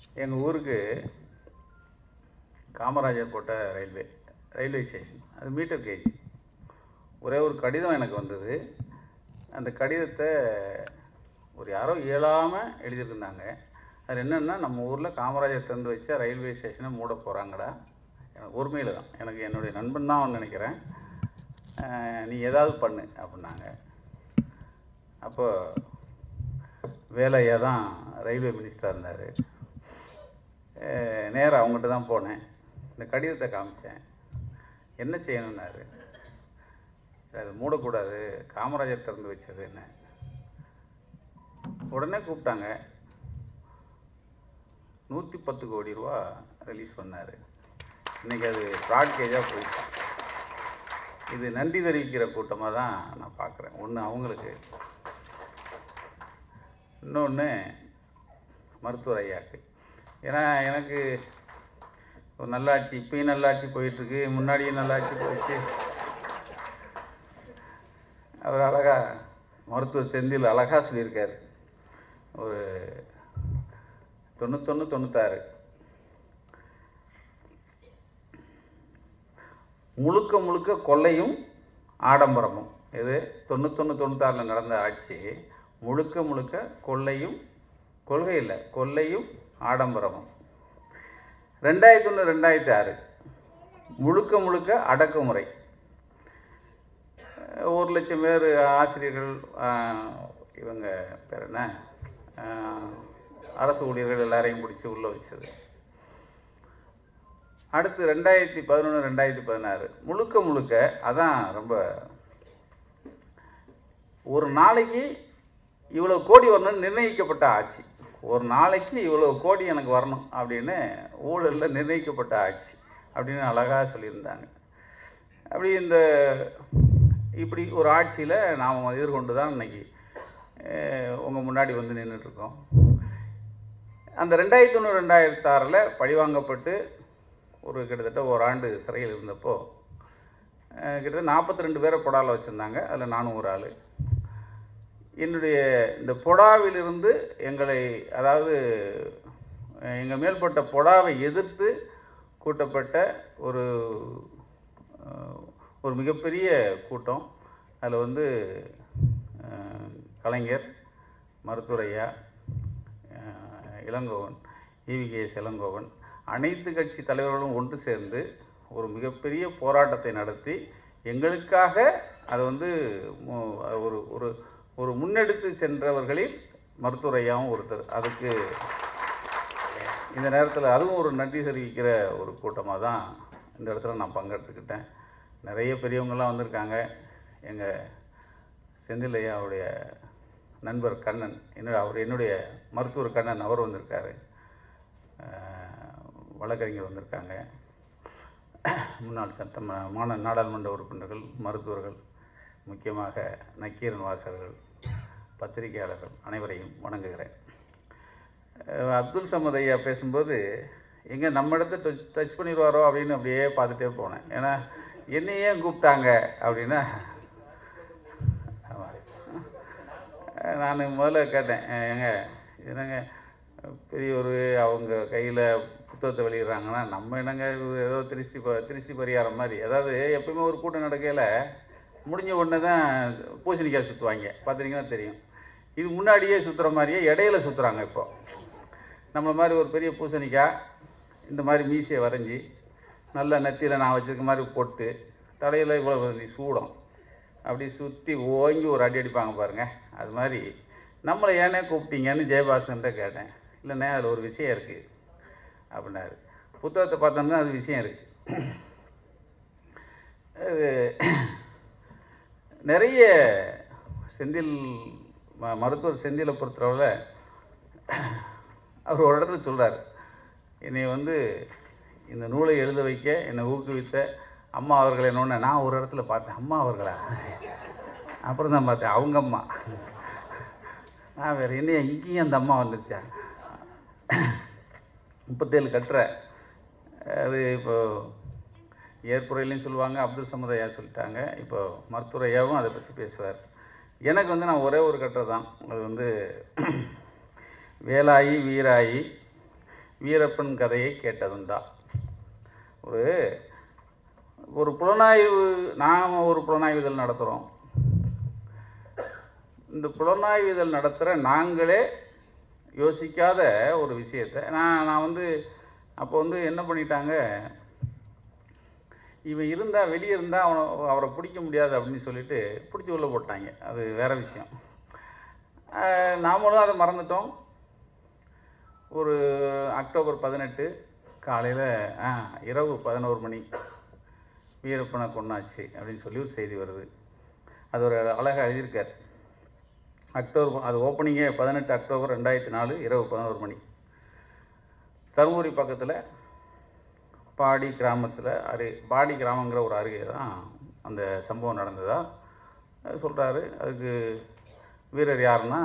எங்கள் ஊருக்கு காமராஜர் போட்ட ரயில்வே ஸ்டேஷன், அது மீட்டர் கேஜ். ஒரே ஒரு கடிதம் எனக்கு வந்தது. அந்த கடிதத்தை யாரோ இயலாமல் எழுதியிருந்தாங்க. அது என்னென்னா, நம்ம ஊரில் காமராஜர் திறந்து வச்ச ரயில்வே ஸ்டேஷனை மூட போகிறாங்கடா. எனக்கு உரிமையில் தான், எனக்கு என்னுடைய நண்பன் தான் நினைக்கிறேன், நீ ஏதாவது பண்ணு அப்படின்னாங்க. அப்போ வேலையாக தான் ரயில்வே மினிஸ்டராக இருந்தார். நேராக அவங்ககிட்ட தான் போனேன். இந்த கடிதத்தை காமித்தேன். என்ன செய்யணுன்னாரு. அது மூடக்கூடாது, காமராஜர் திறந்து வச்சது என்ன. உடனே கூப்பிட்டாங்க. 110 கோடி ரூபா ரிலீஸ் பண்ணார். இன்றைக்கி அது ப்ராட் கேஜாக போயிட்டான். இது நன்றி தெரிவிக்கிற கூட்டமாக தான் நான் பார்க்குறேன். ஒன்று அவங்களுக்கு, இன்னொன்று மருத்துவர் ஐயாக்கு. ஏன்னா எனக்கு ஒரு நல்லாட்சி, இப்பயும் நல்லாட்சி போயிட்டுருக்கு, முன்னாடியும் நல்லாட்சி போயிடுச்சு. அவர் அழகாக, மருத்துவர் செந்தில் அழகாக சொல்லியிருக்கார். ஒரு 91, 96 முழுக்க முழுக்க கொள்ளையும் ஆடம்பரமும். இது 91, 96 நடந்த ஆட்சி முழுக்க முழுக்க கொள்ளையும், கொள்கை இல்லை, கொள்ளையும் ஆடம்பரமும். 2001, 2006 முழுக்க முழுக்க அடக்குமுறை. 1,00,000 பேர் ஆசிரியர்கள், இவங்க பேர் என்ன, அரசு ஊழியர்கள் எல்லாரையும் பிடிச்சி உள்ளே வச்சது. அடுத்து 2011, 2016 முழுக்க முழுக்க அதான். ரொம்ப ஒரு நாளைக்கு இவ்வளோ கோடி வரணும்னு நிர்ணயிக்கப்பட்ட ஆட்சி. ஒரு நாளைக்கு இவ்வளோ கோடி எனக்கு வரணும் அப்படின்னு ஊழலில் நிர்ணயிக்கப்பட்ட ஆட்சி அப்படின்னு அழகாக சொல்லியிருந்தாங்க. அப்படி இப்படி ஒரு ஆட்சியில் நாம் எதிர்கொண்டு தான் இன்றைக்கி உங்கள் முன்னாடி வந்து நின்றுட்டுருக்கோம். அந்த 2001, 2006 பழிவாங்கப்பட்டு கிட்டத்தட்ட ஓராண்டு சிறையில் இருந்தப்போ கிட்டத்தட்ட 42 பேரை பொடாவில் வச்சுருந்தாங்க. அதில் நானும் ஒரு ஆள். என்னுடைய இந்த பொடாவிலிருந்து எங்களை, அதாவது எங்கள் மேல்பட்ட பொடாவை எதிர்த்து கூட்டப்பட்ட ஒரு மிகப்பெரிய கூட்டம். அதில் கலைஞர், மருத்துவர் ஐயா, இளங்கோவன், EVKS இளங்கோவன், அனைத்து கட்சி தலைவர்களும் ஒன்று சேர்ந்து ஒரு மிகப்பெரிய போராட்டத்தை நடத்தி எங்களுக்காக அதை ஒரு முன்னெடுத்து சென்றவர்களில் மருத்துவர் ஐயாவும் ஒருத்தர். அதுக்கு இந்த நேரத்தில் அதுவும் ஒரு நன்றி தெரிவிக்கிற ஒரு கூட்டமாக தான் இந்த இடத்துல நான் பங்கெடுத்துக்கிட்டேன். நிறைய பெரியவங்கள்லாம் வந்திருக்காங்க. எங்கள் செந்தில் ஐயாவுடைய நண்பர் கண்ணன், என்னுடைய மருத்துவர் கண்ணன், அவர் வந்திருக்காரு. வழக்கறிஞர் வந்திருக்காங்க. முன்னாள் நாடாளுமன்ற உறுப்பினர்கள், மருத்துவர்கள், முக்கியமாக நக்கீரன் வாசகர்கள், பத்திரிகையாளர்கள் அனைவரையும் வணங்குகிறேன். அப்துல் சமத் ஐயா பேசும்போது நம்ம இடத்த டச் பண்ணிடுவாரோ அப்படின்னு அப்படியே பார்த்துட்டே போனேன். ஏன்னா என்னையே கூப்பிட்டாங்க அப்படின்னா, நான் முதல்ல கேட்டேன், என்னங்க பெரிய அவங்க கையில் புத்தகத்தை வெளியிடுறாங்கன்னா நம்ம என்னங்க ஏதோ திருஷ்டி பரிகாரம் மாதிரி. அதாவது எப்பவுமே ஒரு கூட்டம் நடக்கையில் முடிஞ்ச உடனே தான் பூசணிக்காய் சுற்றுவாங்க, பார்த்துட்டிங்கன்னா தெரியும். இது முன்னாடியே சுற்றுற மாதிரியே இடையில சுற்றுறாங்க. இப்போ நம்மளை மாதிரி ஒரு பெரிய பூசணிக்காய் இந்த மாதிரி மீசையை வரைஞ்சி நல்லா நெத்தியில் நான் வச்சுருக்க மாதிரி போட்டு தலையில் இவ்வளோ சூடம் அப்படி சுற்றி ஓங்கி ஒரு அடி அடிப்பாங்க பாருங்கள். அது மாதிரி நம்மளை ஏனே கூப்பிட்டீங்கன்னு ஜெயபாஸ்கர்கிட்ட கேட்டேன். இல்லைண்ணே, அதில் ஒரு விஷயம் இருக்குது அப்படின்னாரு. புத்தகத்தை பார்த்தோம்னா அது விஷயம் இருக்குது. அது நிறைய மருத்துவர் செந்திலை பொறுத்தளவில் அவர் ஒரு இடத்துல சொல்கிறார், என்னை இந்த நூலை எழுத வைக்க என்னை ஊக்குவித்த அம்மா அவர்கள் என்னொன்று நான் ஒரு இடத்துல பார்த்தேன். அம்மா அவர்களா? அப்புறம் தான் பார்த்தேன் அவங்க அம்மா. நான் வேறு என்னையா இங்கேயும் அந்த அம்மா வந்துருச்சா? 37 கட்டுரை. அது இப்போது ஏற்புரையிலையும் சொல்லுவாங்க, அப்துல் சமத் ஐயா சொல்லிட்டாங்க. இப்போ மருத்துவர் ஐயாவும் அதை பற்றி பேசுவார். எனக்கு நான் ஒரே ஒரு கட்டுரை தான். அது வேலாயி வீராயி வீரப்பன் கதையை கேட்டதுண்டா? ஒரு ஒரு புலனாய்வு, நாம் ஒரு புலனாய்வு இதழ் நடத்துகிறோம். இந்த புலனாய்வு இதழ் நடத்துகிற நாங்களே யோசிக்காத ஒரு விஷயத்தை நான் வந்து அப்போ வந்து என்ன பண்ணிட்டாங்க, இவன் இருந்தால் வெளியே இருந்தால் அவரை பிடிக்க முடியாது அப்படின்னு சொல்லிட்டு பிடிச்சி உள்ள போட்டாங்க. அது வேறு விஷயம். நாமளும் அதை மறந்துட்டோம். ஒரு அக்டோபர் 18 காலையில் இரவு 11 மணி வீரப்பனை கொண்டாச்சு அப்படின்னு சொல்லி ஒரு செய்தி வருது. அது ஒரு அழகாக எழுதியிருக்கார். அக்டோபர், அது ஓப்பனிங்கே 18 அக்டோபர் 2004 இரவு 11 மணி. தருமபுரி பக்கத்தில் பாடி கிராமத்தில் பாடி கிராமங்கிற ஒரு அருகே தான் அந்த சம்பவம் நடந்ததா சொல்கிறாரு. அதுக்கு வீரர் யாருன்னா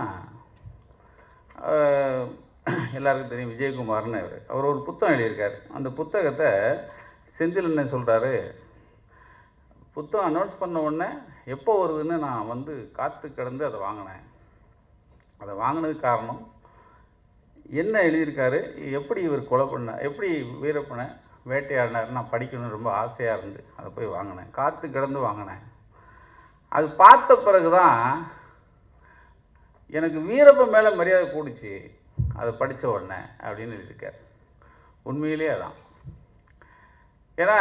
எல்லாருக்கும் தெரியும், விஜயகுமார்னு. அவர் ஒரு புத்தகம் எழுதியிருக்கார். அந்த புத்தகத்தை செந்தில் என்ன சொல்கிறாரு, புத்தகம் அனௌன்ஸ் பண்ண உடனே எப்போ வருதுன்னு நான் வந்து காத்து கிடந்து அதை வாங்கினேன். அதை வாங்கினதுக்கு காரணம் என்ன எழுதியிருக்காரு, எப்படி இவர் கொலை பண்ண, எப்படி வீரப்பனை வேட்டையாடினார் நான் படிக்கணும்னு ரொம்ப ஆசையாக இருந்து அதை போய் வாங்கினேன், காத்து கிடந்து வாங்கினேன். அது பார்த்த பிறகு தான் எனக்கு வீரப்பன் மேலே மரியாதை கூடிச்சு அதை படித்த உடனே அப்படின்னு எழுதியிருக்கார். உண்மையிலே அதான். ஏன்னா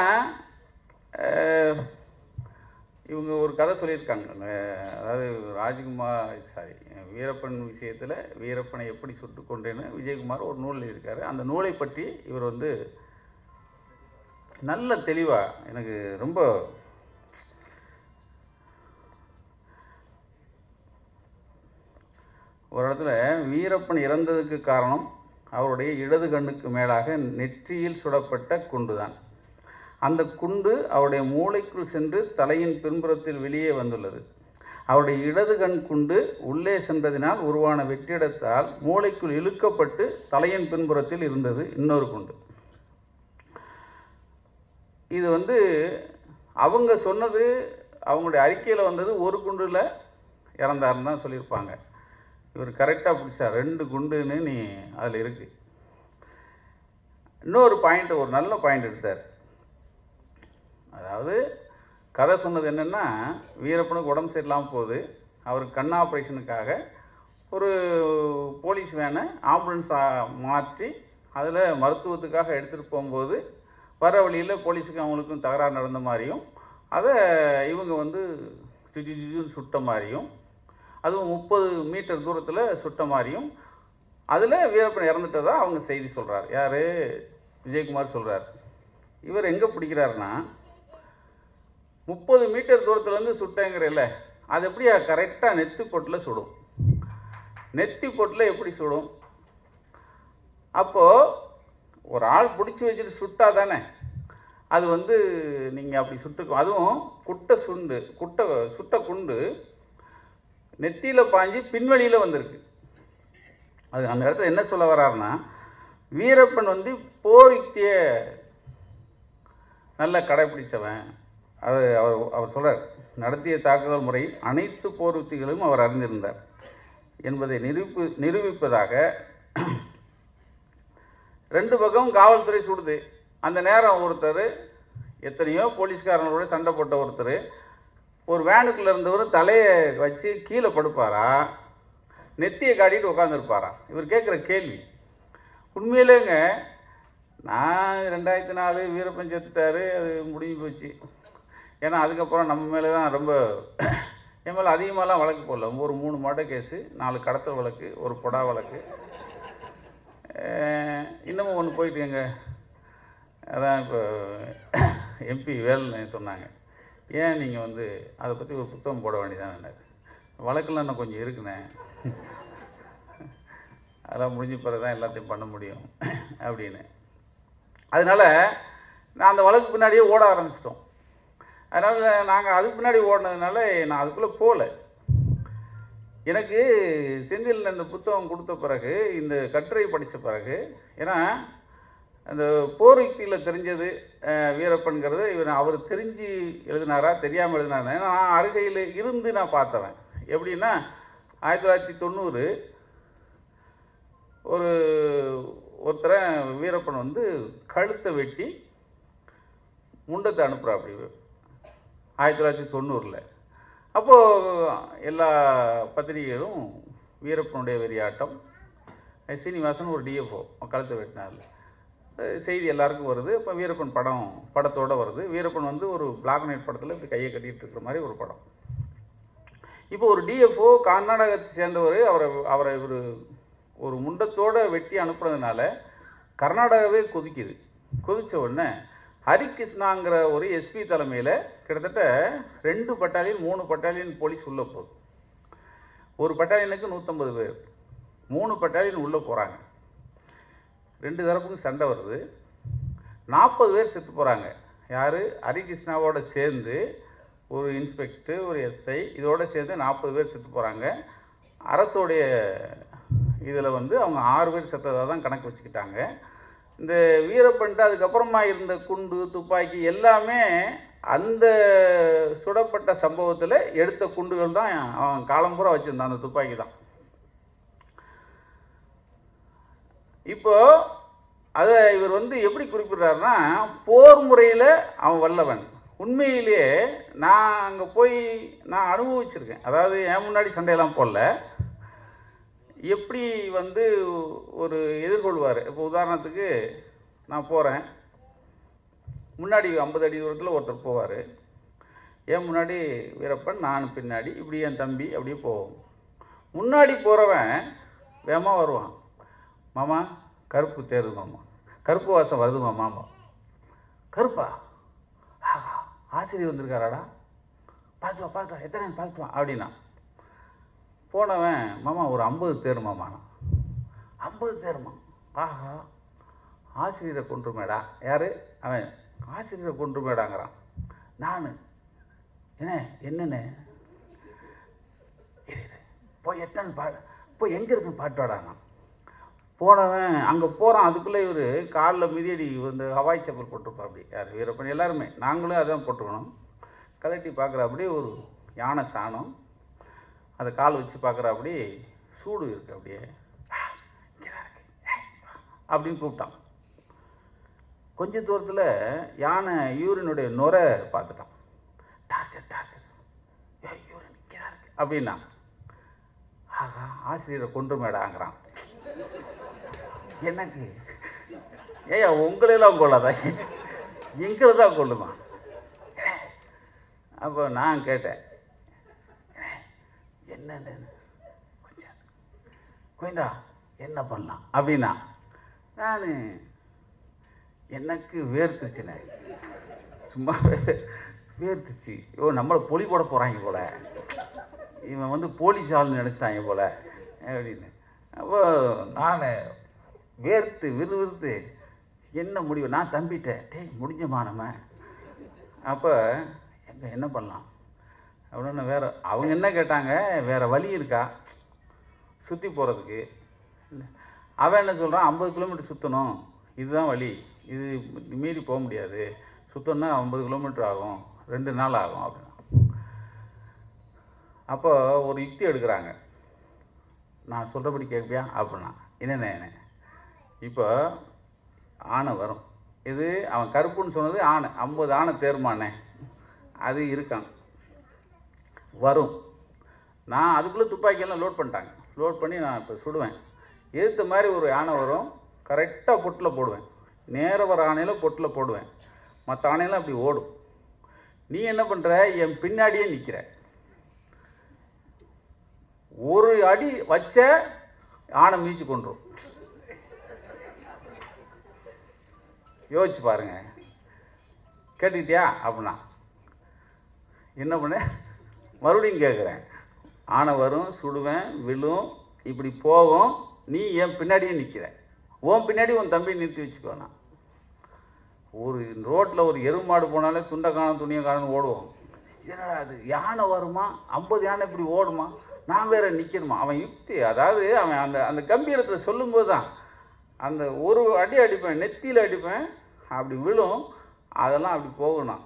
இவங்க ஒரு கதை சொல்லியிருக்காங்க. அதாவது வீரப்பன் விஷயத்தில் வீரப்பனை எப்படி சுட்டு கொண்டேன்னு விஜயகுமார் ஒரு நூல் எழுதியிருக்காரு. அந்த நூலை பற்றி இவர் வந்து நல்ல தெளிவாக எனக்கு ரொம்ப ஒரு இடத்துல வீரப்பன் இறந்ததுக்கு காரணம் அவருடைய இடது கண்ணுக்கு மேலாக நெற்றியில் சுடப்பட்ட குண்டு தான். அந்த குண்டு அவருடைய மூளைக்குள் சென்று தலையின் பின்புறத்தில் வெளியே வந்துள்ளது. அவருடைய இடது கண் குண்டு உள்ளே சென்றதினால் உருவான வெற்றிடத்தால் மூளைக்குள் இழுக்கப்பட்டு தலையின் பின்புறத்தில் இருந்தது இன்னொரு குண்டு. இது வந்து அவங்க சொன்னது, அவங்களுடைய அறிக்கையில் வந்தது ஒரு குண்டில் இறந்தாருன்னு தான் சொல்லியிருப்பாங்க. இவர் கரெக்டாக பிடிச்சார், 2 குண்டுன்னு நீ அதில் இருக்குது. இன்னொரு பாயிண்ட், ஒரு நல்ல பாயிண்ட் எடுத்தார். அதாவது கதை சொன்னது என்னென்னா, வீரப்பனுக்கு உடம்பு சரியில்லாமல் போகுது. அவருக்கு கண் ஆப்ரேஷனுக்காக ஒரு போலீஸ் வேனை ஆம்புலன்ஸாக மாற்றி அதில் மருத்துவத்துக்காக எடுத்துகிட்டு போகும்போது வர வழியில் போலீஸுக்கு அவங்களுக்கும் தகராறு நடந்த மாதிரியும், அதை இவங்க வந்து சுட்ட மாதிரியும், அதுவும் 30 மீட்டர் தூரத்தில் சுட்ட மாதிரியும், அதில் வீரப்பன் இறந்துட்டதாக அவங்க செய்தி சொல்கிறார். யார்? விஜயகுமார் சொல்கிறார். இவர் எங்கே பிடிக்கிறாருன்னா, 30 மீட்டர் தூரத்துலேருந்து சுட்டேங்கிறல்ல, அது எப்படி கரெக்டாக நெத்தி பொட்டில் சுடும். நெத்தி பொட்டில் எப்படி சுடும்? அப்போது ஒரு ஆள் பிடிச்சி வச்சுட்டு சுட்டா தானே அது வந்து நீங்கள் அப்படி சுட்டுக்கும். அதுவும் சுட்ட குண்டு நெத்தியில் பாஞ்சு பின்வழியில் வந்திருக்கு. அது அந்த இடத்துல என்ன சொல்ல வர்றாருன்னா, வீரப்பன் வந்து போர் யுக்தியை நல்லா கடைப்பிடிச்சவன். அது அவர் சொல்கிறார், நடத்திய தாக்குதல் முறையில் அனைத்து போர் யுக்திகளும் அவர் அறிந்திருந்தார் என்பதை நிரூபிப்பதாக. 2 பக்கம் காவல்துறை சுடுது. அந்த நேரம் ஒருத்தர், எத்தனையோ போலீஸ்காரங்களோட சண்டை போட்ட ஒருத்தர் ஒரு வேனுக்குள்ளே இருந்தவர் தலையை வச்சு கீழே படுப்பாரா, நெத்தியை காட்டிட்டு உட்காந்துருப்பாரா? இவர் கேட்குற கேள்வி. உண்மையிலேங்க நான் 2004 வீரப்பன் செத்துட்டார், அது முடிஞ்சு போச்சு. ஏன்னா அதுக்கப்புறம் நம்ம மேலே தான் ரொம்ப, என் மேலே அதிகமாகலாம் வழக்கு போடல. ஒரு 3 மர்டர் கேஸு, 4 கடத்தல் வழக்கு, ஒரு கொடா வழக்கு, இன்னமும் ஒன்று போயிட்டுங்க. அதான் இப்போ எம்பி வேலுன்னு சொன்னாங்க, ஏன் நீங்கள் வந்து அதை பற்றி ஒரு புத்தகம் போட வேண்டியதான். வழக்கெல்லாம் இன்னும் கொஞ்சம் இருக்குண்ணே, அதெல்லாம் முடிஞ்ச பிறகு தான் எல்லாத்தையும் பண்ண முடியும் அப்படின்னு. அதனால் நான் அந்த வழக்கு பின்னாடியே ஓட ஆரம்பிச்சிட்டோம். அதனால் நாங்கள் அதுக்கு பின்னாடி ஓடினதுனால நான் அதுக்குள்ளே போகல. எனக்கு செந்தில் இந்த புத்தகம் கொடுத்த பிறகு, இந்த கட்டுரை படித்த பிறகு, ஏன்னா அந்த போர் யுக்தியில் தெரிஞ்சது வீரப்பன்கிறது அவர் தெரிஞ்சு எழுதினாரா தெரியாமல் எழுதினாரா, நான் அருகையில் இருந்து நான் பார்த்தவன். எப்படின்னா 1990 ஒருத்தரை வீரப்பன் வந்து கழுத்தை வெட்டி முண்டத்தை அனுப்புகிறா அப்படி 1990. அப்போது எல்லா பத்திரிகைகளும் வீரப்பனுடைய வெறியாட்டம், சீனிவாசன் ஒரு டிஎஃப்ஓ கழுத்தை வெட்டினார் செய்தி எல்லாருக்கும் வருது. இப்போ வீரப்பன் படத்தோடு வருது. வீரப்பன் வந்து ஒரு பிளாக் அண்ட் ஒயிட் படத்தில் இப்படி கையை கட்டிகிட்டு இருக்கிற மாதிரி ஒரு படம். இப்போ ஒரு டிஎஃப்ஓ கர்நாடகத்தை சேர்ந்தவர் அவரை ஒரு முண்டத்தோடு வெட்டி அனுப்புனதுனால கர்நாடகாவே கொதித்த உடனே ஹரிகிருஷ்ணாங்கிற ஒரு எஸ்பி தலைமையில் கிட்டத்தட்ட 2 பட்டாலியன் 3 பட்டாலியன் போலீஸ் உள்ளே போகுது. ஒரு பட்டாலியனுக்கு 150 பேர், 3 பட்டாலியன் உள்ளே போகிறாங்க. 2 தரப்புக்கும் சண்டை வருது. 40 பேர் செத்து போகிறாங்க. யார்? ஹரிகிருஷ்ணாவோட சேர்ந்து ஒரு இன்ஸ்பெக்டர், ஒரு எஸ்ஐ, இதோடு சேர்ந்து 40 பேர் செத்து போகிறாங்க. அரசோடைய இதில் வந்து அவங்க 6 பேர் செத்ததாக தான் கணக்கு வச்சுக்கிட்டாங்க. இந்த வீரப்பன்ட்டு அதுக்கப்புறமா இருந்த குண்டு துப்பாக்கி எல்லாமே அந்த சுடப்பட்ட சம்பவத்தில் எடுத்த குண்டுகள் தான் அவன் காலம்புறம் வச்சுருந்தான், அந்த துப்பாக்கி தான். இப்போ அதை இவர் வந்து எப்படி குறிப்பிட்றாருன்னா, போர் முறையில் அவன் வல்லவன். உண்மையிலேயே நான் அங்கே போய் நான் அனுபவிச்சிருக்கேன். அதாவது என் முன்னாடி சண்டையெல்லாம் போடல, எப்படி வந்து ஒரு எதிர்கொள்வார். இப்போ உதாரணத்துக்கு நான் போகிறேன், முன்னாடி 50 அடி தூரத்தில் ஒருத்தர் போவார், என் முன்னாடி வீரப்பன், நான் பின்னாடி, இப்படி என் தம்பி அப்படியே போவோம். முன்னாடி போகிறவன் வேகமாக வருவான், மாமா கருப்பு தேருது மாமா, கருப்பு வாசம் வருது மாமா. கருப்பா? ஆசிரியர் வந்திருக்காராடா, பார்த்துவா எத்தனை பார்த்துவான் அப்படின்னா. போனவன், மாமா ஒரு 50 தேருமாமா. 50 தேருமா? ஆஹா, ஆசிரியரை கொன்றுமேடா. யார் அவன்? ஆசிரியரை கொன்றுமேடாங்கிறான். நான் என்னண்ணே போய் எத்தனை போய் எங்கே இருக்குன்னு பாட்டுவாடாண்ணா. போனவன் அங்கே போகிறான். அதுக்குள்ளே இவர் காலில் மிதியடி இந்த ஹவாய் செப்பல் போட்டிருப்பா. அப்படி யார்? வீரப்பன். எல்லாருமே நாங்களும் அதான் போட்டுக்கணும். கலட்டி பார்க்குற அப்படி ஒரு யானை சாணம், அதை கால் வச்சு பார்க்குற அப்படி சூடு இருக்குது, அப்படியே அப்படின்னு கூப்பிட்டான். கொஞ்ச தூரத்தில் யானை யூரினுடைய நுரை பார்த்துட்டான். டார்ச்சர் யூரின் இங்கே இருக்கு அப்படின்னா. ஆகா, ஆசிரியரை கொன்று மேடாங்கிறான். எனக்கு ஏயா உங்களெல்லாம் கொள்ளாதான், எங்களை தான் கொள்ளுமா. அப்போ நான் கேட்டேன், என்னன்னு கொஞ்சம் கோயந்தா என்ன பண்ணலாம் அப்படின்னா. நான் எனக்கு வேர்த்துச்சுண்ணே, சும்மா வேர்த்துச்சு. நம்மளை பொலி போட போகிறாங்க போல, இவன் வந்து போலீஸ் ஆள்னு நினச்சிட்டாங்க போல அப்படின்னு. அப்போ நான் வேர்த்து விறுவிறுத்து என்ன முடிவு, நான் தம்பிட்டேன், முடிஞ்சமா நம்ம. அப்போ என்ன பண்ணலாம் அப்படின்னு வேறு அவங்க என்ன கேட்டாங்க, வேறு வழி இருக்கா சுற்றி போகிறதுக்கு? அவன் என்ன சொல்கிறான், 50 கிலோமீட்டர் சுற்றணும், இதுதான் வழி, இது மீறி போக முடியாது, சுற்றணுன்னா 50 கிலோமீட்டர் ஆகும், 2 நாள் ஆகும் அப்படின்னா. அப்போ ஒரு யுக்தி எடுக்கிறாங்க, நான் சொல்கிறபடி கேட்பியா அப்படின்னா. என்னென்ன, இப்போ ஆனை வரும், இது அவன் கருப்புன்னு சொன்னது ஆனை, 50 ஆனை தேர்மானே அது இருக்கான் வரும். நான் அதுக்குள்ளே துப்பாக்கியெல்லாம் லோட் பண்ணிட்டாங்க. லோட் பண்ணி நான் இப்போ சுடுவேன். எதிர்த்த மாதிரி ஒரு யானை வரும், கரெக்டாக பொட்டில் போடுவேன். நேர வர ஆணையில் பொட்டில் போடுவேன். மற்ற ஆணையெல்லாம் அப்படி ஓடும். நீ என்ன பண்ணுற, என் பின்னாடியே நிற்கிற. ஒரு அடி வச்ச ஆனை மீச்சு கொண்டுரும். யோசிச்சு பாருங்க. கேட்டுக்கிட்டியா அப்படின்னா என்ன பண்ண, மறுபடியும் கேட்குறேன். ஆனை வரும், சுடுவேன், விழும், இப்படி போகும், நீ என் பின்னாடியே நிற்கிற. உன் பின்னாடி உன் தம்பி நிறுத்தி வச்சுக்கோண்ணா. ஒரு ரோட்டில் ஒரு எருமாடு போனாலே துண்டை காணும் துணியை காணும்னு ஓடுவோம். என்னடா அது, யானை வருமா, 50 யானை இப்படி ஓடுமா, நான் வேற நிற்கணுமா. அவன் யுக்தி, அதாவது அவன் அந்த அந்த கம்பீரத்தில் சொல்லும்போது தான் அந்த ஒரு அடி அடிப்பேன், நெத்தியில் அடிப்பேன், அப்படி விழும், அதெல்லாம் அப்படி போகணும்.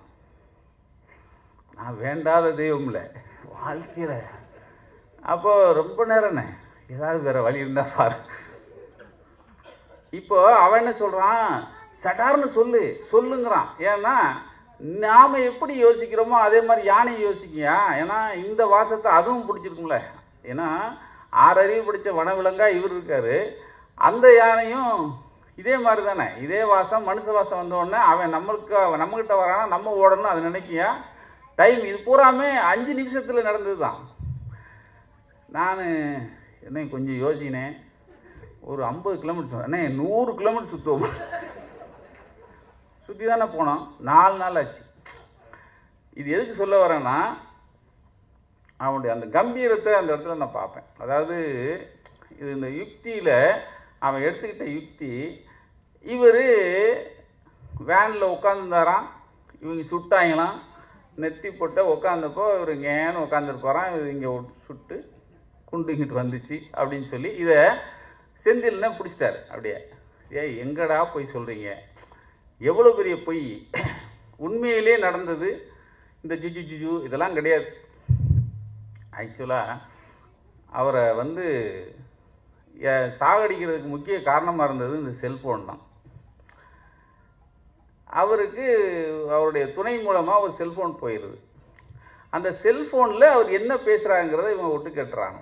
நான் வேண்டாத தெய்வம் இல்லை வாழ்க்கையில். அப்போது ரொம்ப நேரண்ணே, ஏதாவது வேறு வழி இருந்தால் பாரு. இப்போ அவன் என்ன சொல்கிறான், சடார்னு சொல்லுங்கிறான். ஏன்னா நாம் எப்படி யோசிக்கிறோமோ அதே மாதிரி யானை யோசிக்கியா. ஏன்னா இந்த வாசத்தை அதுவும் பிடிச்சிருக்கும்ல. ஏன்னா 6 அறிவு படித்த வனவிலங்காக இவர் இருக்கார். அந்த யானையும் இதே மாதிரி தானே, இதே வாசம் மனுஷ வாசம் வந்தோடனே அவன் நம்மக்கிட்ட வரானா நம்ம ஓடணும் அது நினைக்கியா. டைம் இது பூராமே 5 நிமிஷத்தில் நடந்தது தான். நான் என்ன கொஞ்சம் யோசினேன், ஒரு 50 கிலோமீட்டர் அண்ணே 100 கிலோமீட்டர் சுற்றுவோம். சுற்றி தானே போனோம், 4 நாள் ஆச்சு. இது எதுக்கு சொல்ல வரேன்னா, அவனுடைய அந்த கம்பீரத்தை அந்த இடத்துல நான் பார்ப்பேன். அதாவது இது இந்த யுக்தியில் அவன் எடுத்துக்கிட்ட யுக்தி, இவர் வேனில் உட்காந்துருந்தாராம், இவங்க சுட்டாங்களாம், நெத்தி போட்ட உட்காந்தப்போ இவர் இங்கேன்னு உட்காந்துருப்பாரான், இவர் இங்கே சுட்டு குண்டு இங்கிட்டு வந்துச்சு அப்படின்னு சொல்லி இதை செந்தில்னா பிடிச்சிட்டாரு. அப்படியே எங்கடா போய் சொல்கிறீங்க, எவ்வளோ பெரிய பொய், உண்மையிலே நடந்தது இந்த ஜுஜு இதெல்லாம் கிடையாது. ஆக்சுவலாக அவரை சாகடிக்கிறதுக்கு முக்கிய காரணமாக இருந்தது இந்த செல்ஃபோன் தான். அவருக்கு அவருடைய துணை மூலமாக ஒரு செல்ஃபோன் போயிடுது. அந்த செல்ஃபோனில் அவர் என்ன பேசுகிறாங்கிறத இவங்க விட்டு கேட்டுறாங்க.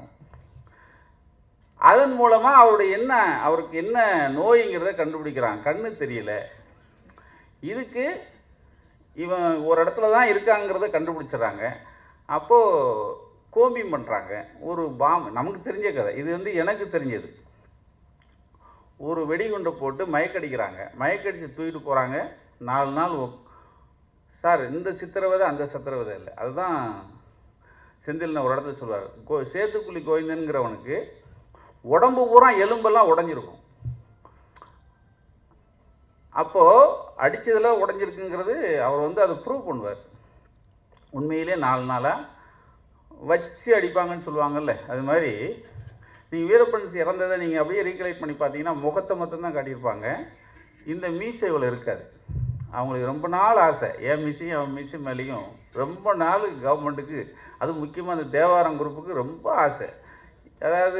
அதன் மூலமாக அவருக்கு என்ன நோய்ங்கிறத கண்டுபிடிக்கிறாங்க. கண்ணு தெரியல, இதுக்கு இவன் ஒரு இடத்துல தான் இருக்காங்கிறத கண்டுபிடிச்சிட்றாங்க. அப்போது கோம்பிங் பண்ணுறாங்க. ஒரு நமக்கு தெரிஞ்ச கதை இது, எனக்கு தெரிஞ்சது. ஒரு வெடிகுண்டை போட்டு மயக்கடிக்கிறாங்க, மயக்கடித்து தூக்கிட்டு போகிறாங்க. 4 நாள் சார் இந்த சித்திரவதை அந்த சித்திரவதை இல்லை. அதுதான் செந்தில்னு ஒரு இடத்துல சொல்வார், சேத்துக்குழி கோவிந்தன்கிறவனுக்கு உடம்பு பூரா எலும்பெல்லாம் உடஞ்சிருக்கும். அப்போது அடித்ததில் உடஞ்சிருக்குங்கிறது அவர் அதை ப்ரூவ் பண்ணுவார். உண்மையிலே 4 நாளாக வச்சு அடிப்பாங்கன்னு சொல்லுவாங்கல்ல, அது மாதிரி நீங்கள் வீரப்பன் இறந்ததை நீங்கள் அப்படியே ரீகலெக்ட் பண்ணி பார்த்தீங்கன்னா முகத்தை மட்டும்தான் காட்டியிருப்பாங்க. இந்த மீசை இவ்வளோ இருக்காது. அவங்களுக்கு ரொம்ப நாள் ஆசை, என் மீசையும் அவன் மீசை மேலேயும் ரொம்ப நாள் கவர்மெண்ட்டுக்கு, அது முக்கியமாக அந்த தேவாரம் குரூப்புக்கு ரொம்ப ஆசை. அதாவது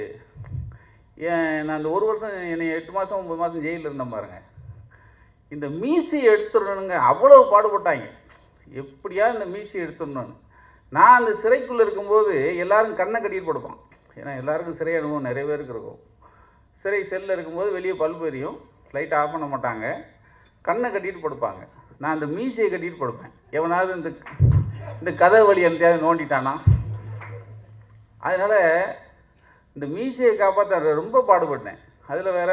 நான் அந்த 1 வருஷம் என்னை 8 மாதம் 9 மாதம் ஜெயிலில் இருந்தேன் பாருங்க. இந்த மீசையை எடுத்துடணுங்க, அவ்வளோ பாடுபட்டாங்க, எப்படியா இந்த மீசையை எடுத்துடணுன்னு. நான் அந்த சிறைக்குள்ளே இருக்கும்போது எல்லோரும் கண்ணை கட்டிட்டு படுப்பான். ஏன்னா எல்லாருக்கும் சிறை அனுபவம் நிறைய பேருக்கு இருக்கும். சிறை செல்லில் இருக்கும்போது வெளியே பல்பு எரியும், லைட்டை ஆஃப் பண்ண மாட்டாங்க, கண்ணை கட்டிட்டு படுப்பாங்க. நான் அந்த மீசையை கட்டிட்டு படுப்பேன். எவனாவது இந்த கதை வழி எந்தையாவது நோண்டிட்டானா. அதனால் இந்த மீசையை காப்பாற்ற ரொம்ப பாடுபட்டேன். அதில் வேறு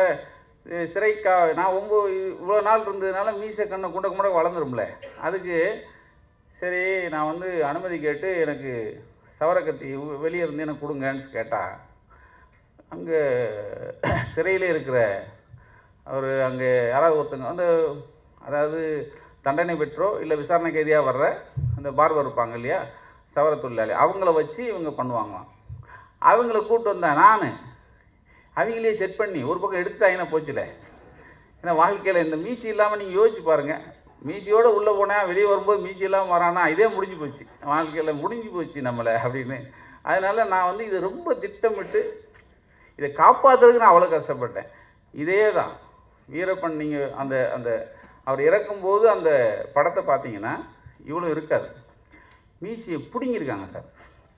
நான் இவ்வளோ நாள் இருந்ததுனால மீசை கண்ணை குண்டக்க முடக்க வளர்ந்துரும்ல. அதுக்கு சரி நான் அனுமதி கேட்டு எனக்கு சவரக்கத்தி வெளியே இருந்து எனக்கு கொடுங்கன்னு கேட்டால், அங்கே சிறையில் இருக்கிற அவர் அங்கே யாராவது ஒருத்தங்க அதாவது தண்டனை பெற்றோ இல்லை விசாரணை கைதியாக வர்ற அந்த பார்பர் இருப்பாங்க இல்லையா, சவர தொழிலாளி, அவங்கள வச்சு இவங்க பண்ணுவாங்களாம். அவங்கள கூப்பிட்டு வந்தேன் நான். அவங்களே செட் பண்ணி ஒரு பக்கம் எடுத்துட்டாங்கன்னா போச்சுல. ஏன்னா வாழ்க்கையில் இந்த மீசி இல்லாமல் நீங்கள் யோசிச்சு பாருங்கள், மீசியோடு உள்ளே போனால் வெளியே வரும்போது மீசி இல்லாமல் வரானா, இதே முடிஞ்சு போச்சு, வாழ்க்கையில் முடிஞ்சு போச்சு நம்மளை அப்படின்னு. அதனால் நான் இது ரொம்ப திட்டமிட்டு இதை காப்பாற்றுறதுக்கு நான் அவ்வளோ கஷ்டப்பட்டேன். இதே தான் வீரப்பன். நீங்கள் அந்த அவர் இறக்கும்போது அந்த படத்தை பார்த்தீங்கன்னா இவ்வளோ இருக்காது, மீசியை பிடுங்கியிருக்காங்க சார்.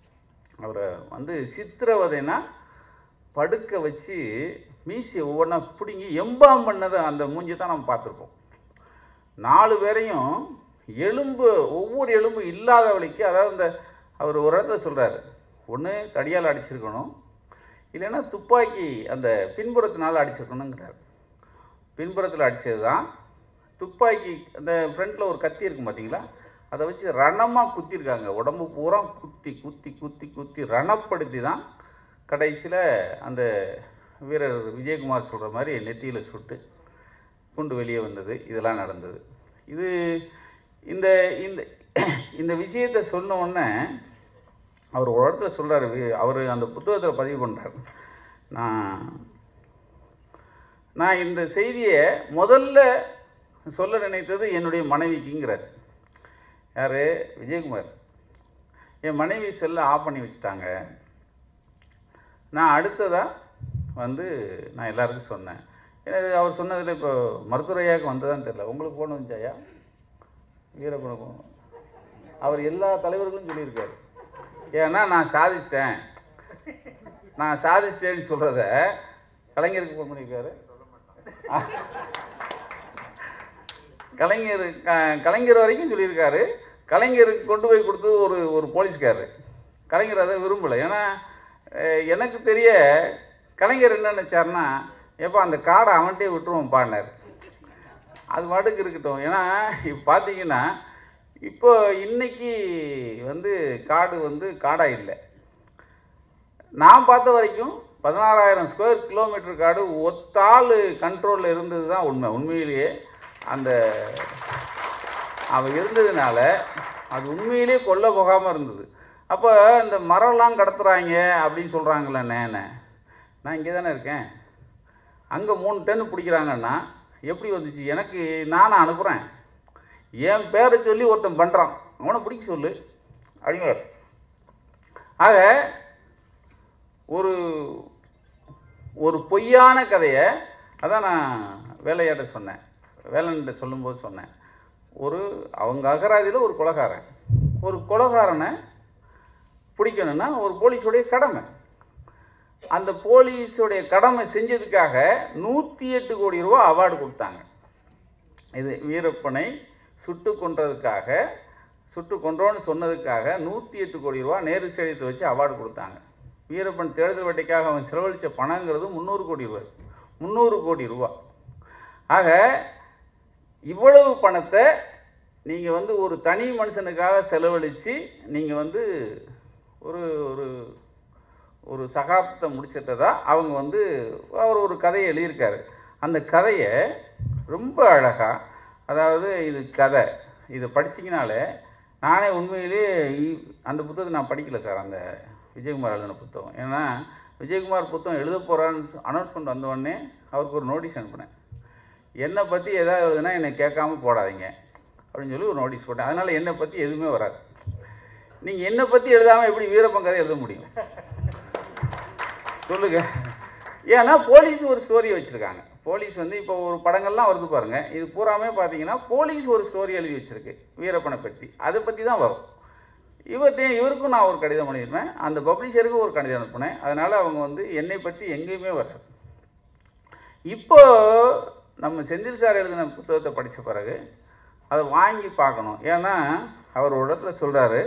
அவரை சித்திரவதைனா படுக்க வச்சு மீசியை ஒவ்வொன்றா பிடுங்கி எம்பாம் பண்ணதை அந்த மூஞ்சி தான் நம்ம பார்த்துருப்போம். 4 பேரையும் ஒவ்வொரு எலும்பு இல்லாத வழிக்கு, அதாவது அவர் ஒரு இடத்துல சொல்கிறார், ஒன்று தடியால் அடிச்சிருக்கணும், இல்லைன்னா துப்பாக்கி அந்த பின்புறத்தினால அடிச்சிருக்கணுங்கிறார். பின்புறத்தில் அடித்தது தான். துப்பாக்கி அந்த ஃப்ரண்ட்டில் ஒரு கத்தி இருக்கும் பார்த்தீங்களா, அதை வச்சு ரணமாக குத்திருக்காங்க. உடம்பு பூரா குத்தி குத்தி குத்தி குத்தி ரணப்படுத்தி தான் கடைசியில் அந்த வீரர் விஜயகுமார் சொல்கிற மாதிரி நெத்தியில் சுட்டு குண்டு வெளியே வந்தது. இதெல்லாம் நடந்தது. இது இந்த இந்த இந்த விஷயத்தை சொன்ன உடனே அவர் ஒரு இடத்துல சொல்கிறார், அவர் அந்த புத்தகத்தில் பதிவு பண்ணுறார், நான் இந்த செய்தியை முதல்ல சொல்ல நினைத்தது என்னுடைய மனைவிக்குங்கிறார். யார்? விஜயகுமார். என் மனைவி செல்லை ஆஃப் பண்ணி வச்சுட்டாங்க. நான் அடுத்ததாக நான் எல்லாருக்கும் சொன்னேன். எனக்கு அவர் சொன்னதில் இப்போ மருத்துவரையாவுக்கு வந்ததான்னு தெரியல, உங்களுக்கு ஃபோன் வந்துச்சாயா? வீரப்பனுக்கும் அவர் எல்லா தலைவர்களும் சொல்லியிருக்காரு. ஏன்னா நான் சாதிச்சிட்டேன்னு சொல்கிறத கலைஞருக்கு ஃபோன் பண்ணியிருக்காரு. கலைஞர் வரைக்கும் சொல்லியிருக்காரு. கலைஞருக்கு கொண்டு போய் கொடுத்து ஒரு போலீஸ்காரரு. கலைஞர் அதை விரும்பலை. ஏன்னா எனக்கு தெரிய கலைஞர் என்ன நினச்சாருன்னா, எப்போ அந்த காடை அவன்கிட்டே விட்டுருவோம் பாடினார். அது பாட்டுக்கு இருக்கட்டும். ஏன்னா இப்போ பார்த்தீங்கன்னா இப்போ இன்றைக்கி காடு காடாக இல்லை. நான் பார்த்த வரைக்கும் 16,000 ஸ்கொயர் கிலோமீட்டர் காடு ஒத்தாள் கண்ட்ரோலில் இருந்தது தான் உண்மை. உண்மையிலேயே அந்த அவன் இருந்ததுனால அது உண்மையிலேயே கொல்ல போகாமல் இருந்தது. அப்போ இந்த மரம்லாம் கடத்துகிறாங்க அப்படின்னு சொல்கிறாங்களே, நான் இங்கே தானே இருக்கேன், அங்கே 3 டன் பிடிக்கிறாங்கன்னா எப்படி வந்துச்சு? எனக்கு நானும் அனுப்புகிறேன், என் பேரை சொல்லி ஒருத்தன் பண்ணுறான், அவனை பிடிக்க சொல்லு அப்படிங்கிற. ஆக ஒரு பொய்யான கதையை அதான் நான் வேலையாட்ட சொன்னேன், வேலைன்ட்ட சொல்லும்போது சொன்னேன். அவங்க அகராதியில் ஒரு கொலைகாரனை பிடிக்கணும்னா ஒரு போலீஸுடைய கடமை. அந்த போலீஸுடைய கடமை செஞ்சதுக்காக 108 கோடி ரூபா அவார்டு கொடுத்தாங்க. இது வீரப்பனை சுட்டு கொன்றோன்னு சொன்னதுக்காக 108 கோடி ரூபா நேரு ஸ்டேடியத்தை வச்சு அவார்டு கொடுத்தாங்க. வீரப்பன் தேர்தல் வேட்டைக்காக அவன் செலவழித்த பணங்கிறது 300 கோடி ரூபா. ஆக இவ்வளவு பணத்தை நீங்கள் ஒரு தனி மனுஷனுக்காக செலவழித்து நீங்கள் ஒரு சகாப்தத்தை முடிச்சிட்டதா அவங்க அவர் ஒரு கதையை எழுதியிருக்காரு. அந்த கதையை ரொம்ப அழகாக, அதாவது இது கதை, இதை படிச்சிங்கனாலே நானே உண்மையிலே அந்த புத்தகத்தை நான் படிக்கலை சார், அந்த விஜயகுமார் எழுதின புத்தகம். ஏன்னா விஜயகுமார் புத்தகம் எழுத போகிறான்னு அனௌன்ஸ்மெண்ட் வந்தோடனே அவருக்கு ஒரு நோட்டீஸ் அனுப்பினேன், என்னை பற்றி எதாவது எழுதுனா என்னை கேட்காமல் போடாதீங்க அப்படின்னு சொல்லி ஒரு நோட்டீஸ் போட்டேன். அதனால் என்னை பற்றி எதுவுமே வராது. நீங்கள் என்னை பற்றி எழுதாமல் எப்படி வீரப்பன் கதை எழுத முடியும் சொல்லுங்கள்? ஏன்னா போலீஸ் ஒரு ஸ்டோரி வச்சுருக்காங்க. போலீஸ் இப்போ ஒரு படங்கள்லாம் வருது பாருங்கள், இது பூராமே பார்த்தீங்கன்னா போலீஸ் ஒரு ஸ்டோரி எழுதி வச்சுருக்கு வீரப்பனை பற்றி, அதை பற்றி தான் வரும். இவருக்கும் நான் ஒரு கடிதம் பண்ணியிருப்பேன், அந்த பப்ளிஷருக்கும் ஒரு கடிதம் அனுப்பினேன். அதனால் அவங்க என்னை பற்றி எங்கேயுமே வராது. இப்போ நம்ம செந்தில் சார் எழுதின புத்தகத்தை படித்த பிறகு அதை வாங்கி பார்க்கணும். ஏன்னா அவர் ஒரு இடத்துல சொல்கிறாரு,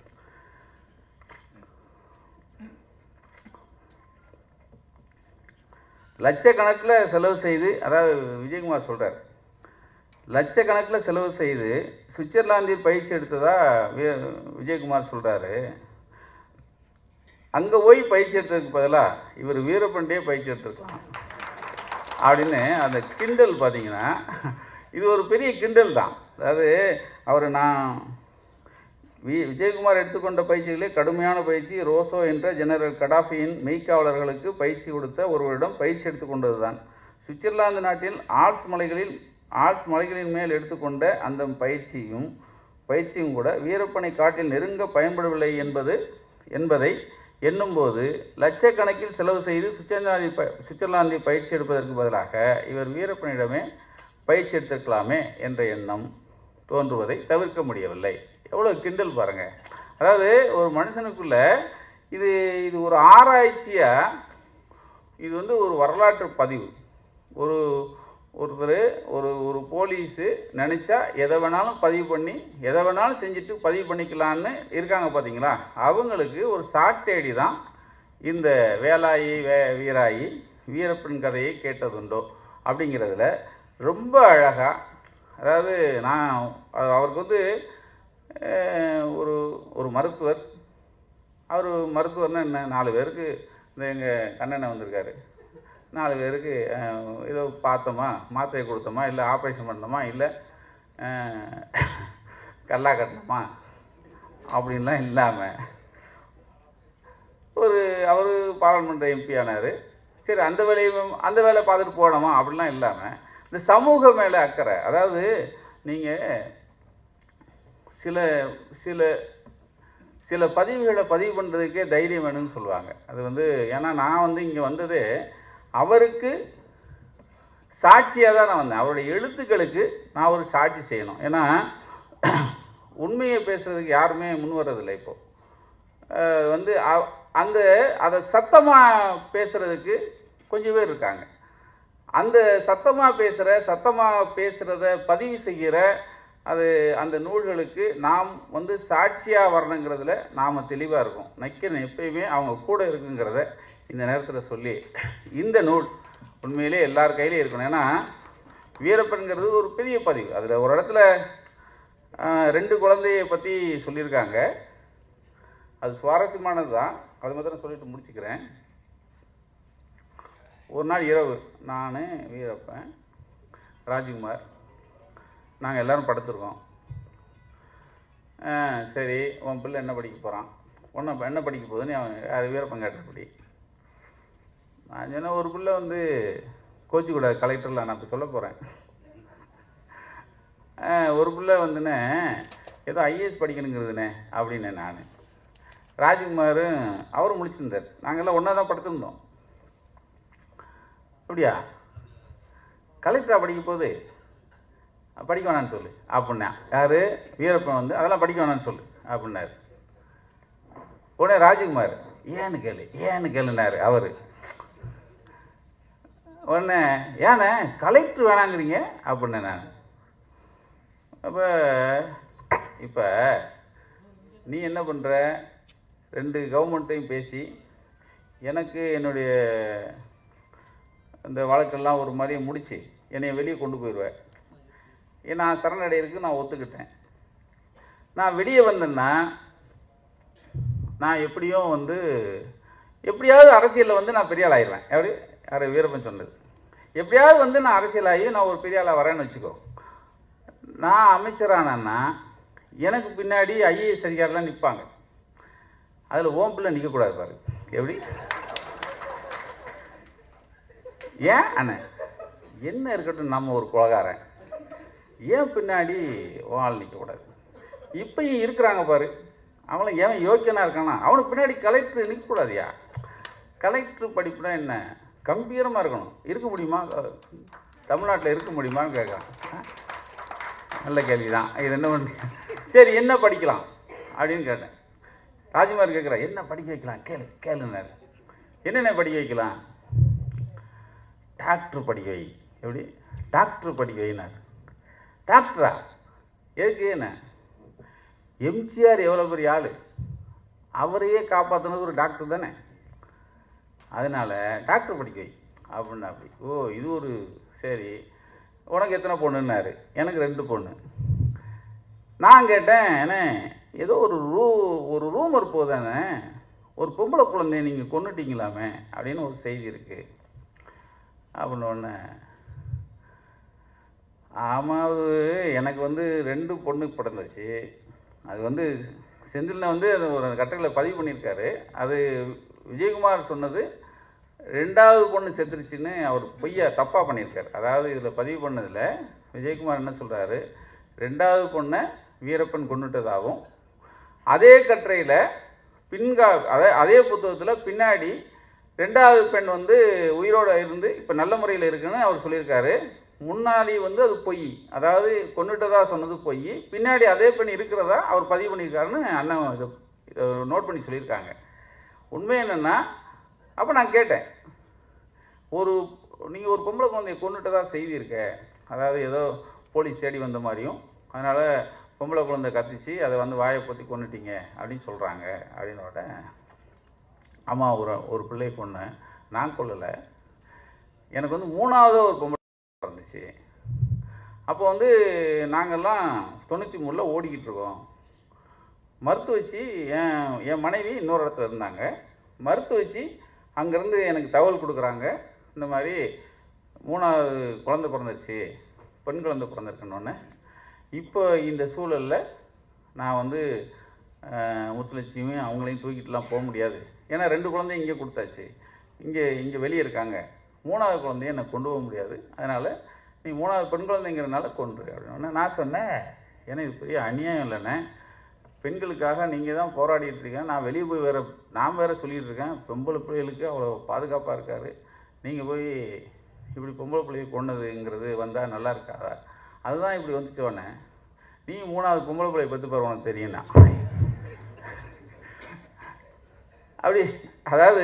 லட்சக்கணக்கில் செலவு செய்து, அதாவது விஜயகுமார் சொல்கிறார், லட்சக்கணக்கில் செலவு செய்து சுவிட்சர்லாந்தில் பயிற்சி எடுத்ததா விஜயகுமார் சொல்கிறாரு. அங்கே போய் பயிற்சி எடுத்ததுக்கு பதிலாக இவர் வீரப்பண்டே பயிற்சி எடுத்துருக்கலாம் அப்படின்னு அந்த கிண்டல் பார்த்தீங்கன்னா இது ஒரு பெரிய கிண்டல் தான். அதாவது நான் விஜயகுமார் எடுத்துக்கொண்ட பயிற்சிகளே கடுமையான பயிற்சி. ரோசோ என்ற ஜெனரல் கடாஃபியின் மெய்க்காவலர்களுக்கு பயிற்சி கொடுத்த ஒருவரிடம் பயிற்சி எடுத்துக்கொண்டது தான். சுவிட்சர்லாந்து நாட்டில் ஆல்ப்ஸ் மலைகளின் மேல் எடுத்துக்கொண்ட அந்த பயிற்சியும் கூட வீரப்பனை காட்டில் நெருங்க பயன்படவில்லை என்பதை எண்ணும்போது லட்சக்கணக்கில் செலவு செய்து சுவிட்சர்லாந்தில் பயிற்சி எடுப்பதற்கு பதிலாக இவர் வீரப்பனிடமே பயிற்சி எடுத்துக்கலாமே என்ற எண்ணம் தோன்றுவதை தவிர்க்க முடியவில்லை. எவ்வளோ கிண்டல் பாருங்கள். அதாவது ஒரு மனுஷனுக்குள்ளே இது ஒரு ஆராய்ச்சியாக, இது ஒரு வரலாற்று பதிவு. ஒருத்தர் ஒரு போலீஸு நினச்சா எதை வேணாலும் பதிவு பண்ணி எதை வேணாலும் செஞ்சுட்டு பதிவு பண்ணிக்கலான்னு இருக்காங்க பார்த்தீங்களா? அவங்களுக்கு ஒரு சாட்டேடி தான் இந்த வேலாயி வீராயி வீரப்பன் கதையை கேட்டதுண்டோ அப்படிங்கிறதுல ரொம்ப அழகாக. அதாவது அவருக்கு ஒரு மருத்துவர், அவர் மருத்துவர்னா என்ன, 4 பேருக்கு எங்கள் கண்ணனை வந்திருக்காரு, 4 பேருக்கு ஏதோ பார்த்தோமா, மாத்திரை கொடுத்தோமா, இல்லை ஆப்ரேஷன் பண்ணோமா, இல்லை கல்லா கட்டினோமா அப்படின்லாம் இல்லாமல் அவர் பாராளுமன்ற எம்பி ஆனார். சரி, அந்த வேலை பார்த்துட்டு போனோமா அப்படிலாம் இல்லாமல் இந்த சமூக மேலே அக்கறை. அதாவது நீங்கள் சில பதிவுகளை பதிவு பண்ணுறதுக்கே தைரியம் வேணும்னு சொல்லுவாங்க. அது ஏன்னா நான் இங்கே வந்ததே அவருக்கு சாட்சியாக தான் நான் வந்தேன். அவருடைய எழுத்துக்களுக்கு நான் ஒரு சாட்சி செய்யணும். ஏன்னா உண்மையை பேசுகிறதுக்கு யாருமே முன் வர்றதில்லை. இப்போது வந்து அந்த அதை சத்தமாக பேசுகிறதுக்கு கொஞ்சம் பேர் இருக்காங்க. அந்த சத்தமாக பேசுகிறத பதிவு செய்கிற அந்த நூல்களுக்கு நாம் வந்து சாட்சியாக வரணுங்கிறதுல நாம் தெளிவாக இருக்கோம். நக்கீரன் எப்பயுமே அவங்க கூட இருக்குங்கிறத இந்த நேரத்தில் சொல்லி, இந்த நூல் உண்மையிலே எல்லார் கையிலையும் இருக்கணும். ஏன்னா வீரப்பன்கிறது ஒரு பெரிய பதிவு. அதில் ஒரு இடத்துல 2 குழந்தையை பற்றி சொல்லியிருக்காங்க. அது சுவாரஸ்யமானது தான். அது மாத்திரம் சொல்லிட்டு முடிச்சுக்கிறேன். ஒரு நாள் இரவு நான், வீரப்பன், ராஜ்குமார் நாங்கள் எல்லோரும் படுத்துருக்கோம். சரி, உன் பிள்ளை என்ன படிக்க போகிறான், என்ன படிக்க போகுதுன்னு அவன் வீரப்பன் கேட்டபடி நான் சொன்ன, ஒரு பிள்ளை வந்து கோச்சிக்கூடாது, கலெக்டரில் நான் இப்போ சொல்ல போகிறேன். ஒரு பிள்ளை வந்துன்னு ஏதோ ஐஏஎஸ் படிக்கணுங்கிறதுனே அப்படின்னு நான். ராஜ்குமாரும் அவரும் முடிச்சிருந்தார். நாங்கள்லாம் ஒன்றா தான் படுத்திருந்தோம். அப்படியா, கலெக்டராக படிக்க போகுது, படிக்க வேணான்னு சொல்லு அப்படின்னா. யார்? வீரப்பன் வந்து அதெல்லாம் படிக்க வேணான்னு சொல்லு அப்படின்னாரு. உடனே ராஜ்குமார் ஏன்னு கேளுனார் அவர். உடனே ஏண்ணே கலெக்டர் வேணாங்கிறீங்க அப்படின்னேன் நான். இப்போ நீ என்ன பண்ணுற, 2 கவர்மெண்ட்டையும் பேசி எனக்கு என்னுடைய இந்த வழக்கெல்லாம் ஒரு மாதிரியே முடித்து என்னை வெளியே கொண்டு போயிடுவேன். நான் சரணடைகிறதுக்கு நான் ஒத்துக்கிட்டேன். நான் வெளியே வந்தேன்னா நான் எப்படியும் வந்து எப்படியாவது அரசியலில் வந்து நான் பெரிய ஆள் ஆயிடுவேன். யார்? வீரப்பன் சொன்னது. எப்படியாவது வந்து நான் அரசியலாகி நான் ஒரு பெரிய ஆளாக வரேன்னு வச்சுக்கோ. நான் அமைச்சரானேன்னா எனக்கு பின்னாடி ஐஏஎஸ் அதிகாரிலாம் நிற்பாங்க. அதில் ஓம் பிள்ளை நிற்கக்கூடாது பாரு. எப்படி? ஏன் அண்ணன் என்ன இருக்கட்டும், நம்ம ஒரு குலகாரன், ஏன் பின்னாடி ஆள் நிற்கக்கூடாது? இப்பயும் இருக்கிறாங்க பாரு, அவங்கள ஏன் யோக்கியனாக இருக்கானா அவனுக்கு பின்னாடி கலெக்டர் நிற்கக்கூடாதியா? கலெக்டர் படிப்புனா என்ன, கம்பீரமாக இருக்கணும். இருக்க முடியுமா? தமிழ்நாட்டில் இருக்க முடியுமான்னு கேட்குறான். நல்ல கேள்வி தான் இது. என்ன பண்ணி சரி என்ன படிக்கலாம் அப்படின்னு கேட்டேன். ராஜ்குமார் கேட்குறா, என்ன படிக்க வைக்கலாம் கேளுனார். என்னென்ன படிக்க வைக்கலாம்? டாக்டர் படிக்க வை. எப்படி? டாக்டர் படிக்க வைனார். டாக்டரா? எதுக்கு? என்ன எம்ஜிஆர் எவ்வளோ பெரிய ஆள், அவரையே காப்பாற்றினது ஒரு டாக்டர் தானே, அதனால் டாக்டர் படிக்க வை அப்படின்னா. அப்படி இது ஒரு சரி. உனக்கு எத்தனை பொண்ணுன்னாரு. எனக்கு 2 பொண்ணு. நான் கேட்டேன், ஏன்னா ஏதோ ஒரு ரூமர் போதானே, ஒரு பொம்பளை குழந்தைய நீங்கள் கொண்டுட்டீங்களாமே அப்படின்னு ஒரு செய்தி இருக்குது அப்படின்னு. ஒன்று ஆமாம், அது எனக்கு வந்து 2 பொண்ணு பிறந்துச்சு. அது வந்து செந்தில்னை வந்து அது ஒரு கட்டுரையில் பதிவு பண்ணியிருக்காரு. அது விஜயகுமார் சொன்னது 2வது பொண்ணு செத்துருச்சுன்னு அவர் பொய்யா தப்பாக பண்ணியிருக்கார். அதாவது இதில் பதிவு பண்ணதில் விஜயகுமார் என்ன சொல்கிறாரு, 2வது பொண்ணை வீரப்பன் கொண்டுட்டதாகவும், அதே கட்டுரையில் அதே புத்தகத்தில் பின்னாடி 2வது பெண் வந்து உயிரோடு இருந்து இப்போ நல்ல முறையில் இருக்குன்னு அவர் சொல்லியிருக்காரு. முன்னாடி வந்து அது பொய், அதாவது கொண்டுட்டதா சொன்னது பொய், பின்னாடி அதே பெண் இருக்கிறதா அவர் பதிவு பண்ணியிருக்காருன்னு அண்ணன் இது நோட் பண்ணி சொல்லியிருக்காங்க. உண்மை என்னென்னா, அப்போ நான் கேட்டேன், நீங்கள் ஒரு பொம்பளை குழந்தைய கொண்டுட்டதா செய்தி இருக்க, அதாவது ஏதோ போலீஸ் தேடி வந்த மாதிரியும், அதனால் பொம்பளை குழந்தை கத்திச்சு அதை வந்து வாயை பற்றி கொண்டுட்டீங்க அப்படின்னு சொல்கிறாங்க அப்படின்னோட. ஆமாம், ஒரு பிள்ளையை கொன்னேன், நான் கொல்லலை. எனக்கு வந்து 3வது ஒரு பொம்பளை இருந்துச்சு. அப்போ வந்து நாங்கள்லாம் 93 ஓடிக்கிட்டு இருக்கோம். மருத்துவச்சி என் மனைவி இன்னொரு இடத்துல இருந்தாங்க. மருத்துவச்சி அங்கேருந்து எனக்கு தகவல் கொடுக்குறாங்க, இந்த மாதிரி 3வது குழந்தை பிறந்துச்சு, பெண் குழந்தை பிறந்திருக்கணுன்னு. இப்போ இந்த சூழலில் நான் வந்து முத்துலட்சுமியும் அவங்களையும் தூக்கிட்டுலாம் போக முடியாது, ஏன்னா 2 குழந்தையும் இங்கே கொடுத்தாச்சு, இங்கே வெளியே இருக்காங்க, 3வது குழந்தைய என்னை கொண்டு போக முடியாது, அதனால் நீ 3வது பெண் குழந்தைங்கிறனால கொண்டு அப்படின்னு. நான் சொன்னேன், ஏன்னா இது பெரிய அநியாயம் இல்லைண்ணே, பெண்களுக்காக நீங்கள் தான் போராடிட்டு இருக்கேன், நான் வெளியே போய் நான் வேறு சொல்லிகிட்டு இருக்கேன், பொம்பளை பிள்ளைகளுக்கு அவ்வளோ பாதுகாப்பாக இருக்கார், நீங்கள் போய் இப்படி பொம்பளை பிள்ளையை கொண்டதுங்கிறது வந்தால் நல்லா இருக்காதா? அதுதான் இப்படி வந்துச்சு உடனே நீ 3வது பொம்பளை பிள்ளையை பற்றி பாரு உனக்கு தெரியும்னா அப்படி. அதாவது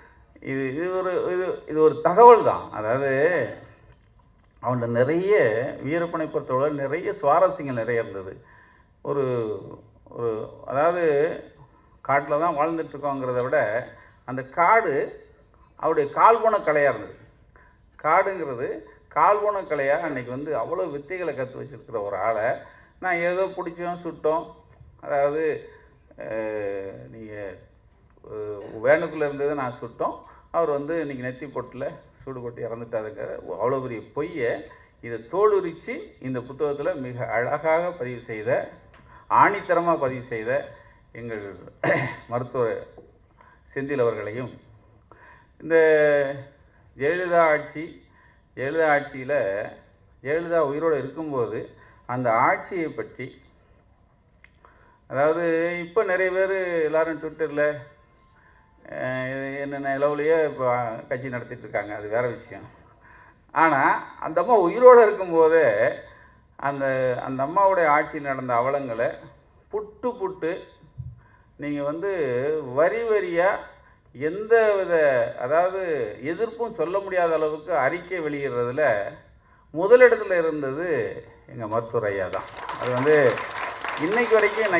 இது ஒரு தகவல் தான். அதாவது அவன்கிட்ட நிறைய வீரப்பனை பொறுத்தவரை நிறைய சுவாரஸ்யங்கள் நிறைய இருந்தது. ஒரு ஒரு அதாவது காட்டில் தான் வாழ்ந்துட்டுருக்கோங்கிறத விட அந்த காடு அவருடைய கால்போன கலையாக இருந்தது. காடுங்கிறது கால்போன கலையாக அன்றைக்கி வந்து அவ்வளோ வித்தைகளை கற்று வச்சுருக்கிற ஒரு ஆளை நான் ஏதோ பிடிச்சோம் சுட்டோம். அதாவது நீங்கள் வேனுக்குள்ளே இருந்ததை நான் சுட்டோம், அவர் வந்து இன்றைக்கி நெத்தி பொட்டில் சூடு கொட்டி இறந்துட்டாருங்கிற அவ்வளோ பெரிய பொய்யை இதை தோலுரித்து இந்த புத்தகத்தில் மிக அழகாக பதிவு செய்த, ஆணித்தரமாக பதிவு செய்த எங்கள் மருத்துவர் செந்தில் அவர்களையும், இந்த ஜெயலலிதா ஆட்சியில் ஜெயலலிதா உயிரோடு இருக்கும்போது அந்த ஆட்சியை பற்றி, அதாவது இப்போ நிறைய பேர் எல்லோரும் ட்விட்டரில் என்னென்ன லெவலையே இப்போ கட்சி நடத்திட்டுருக்காங்க, அது வேறு விஷயம். ஆனால் அந்த அம்மா உயிரோடு இருக்கும்போதே அந்த அம்மாவுடைய ஆட்சியில் நடந்த அவலங்களை புட்டு நீங்கள் வந்து வரி வரியாக எந்த வித அதாவது எதிர்ப்பும் சொல்ல முடியாத அளவுக்கு அறிக்கை வெளியிடுறதுல முதலிடத்தில் இருந்தது எங்கள் மருத்துவர் ஐயா தான். அது வந்து இன்றைக்கு வரைக்கும்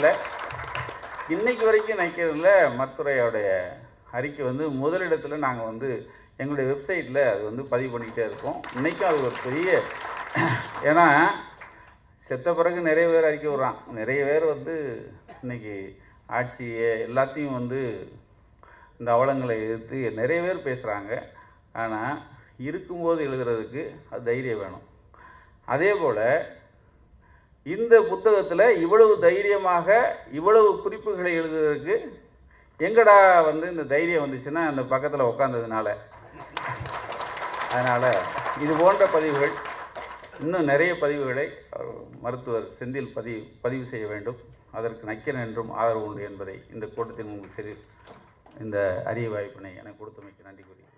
நைக்கிறதில்ல மருத்துவரையோடைய அறிக்கை வந்து முதலிடத்தில் நாங்கள் வந்து எங்களுடைய வெப்சைட்டில் அது வந்து பதிவு பண்ணிக்கிட்டே இருக்கோம். இன்றைக்கும் அது ஒரு பெரிய, ஏன்னா செத்த பிறகு நிறைய பேர் அறிக்கை விட்றான், நிறைய பேர் வந்து இன்றைக்கி ஆட்சியை எல்லாத்தையும் வந்து இந்த அவலங்களை எதிர்த்து நிறைய பேர் பேசுகிறாங்க. ஆனால் இருக்கும்போது எழுதுறதுக்கு அது தைரியம் வேணும். அதே போல் இந்த புத்தகத்தில் இவ்வளவு தைரியமாக இவ்வளவு குறிப்புகளை எழுதுவதற்கு எங்கடா வந்து இந்த தைரியம் வந்துச்சுன்னா அந்த பக்கத்தில் உட்காந்ததுனால. அதனால் இது போன்ற பதிவுகள், இன்னும் நிறைய பதிவுகளை மருத்துவர் செந்தில் பதிவு செய்ய வேண்டும். அதற்கு நக்கீரன் என்றும் ஆதரவு உண்டு என்பதை இந்த கூட்டத்தின் முன்பு இந்த அரிய வாய்ப்பினை எனக்கு கொடுத்தமைக்கு நன்றி கூறி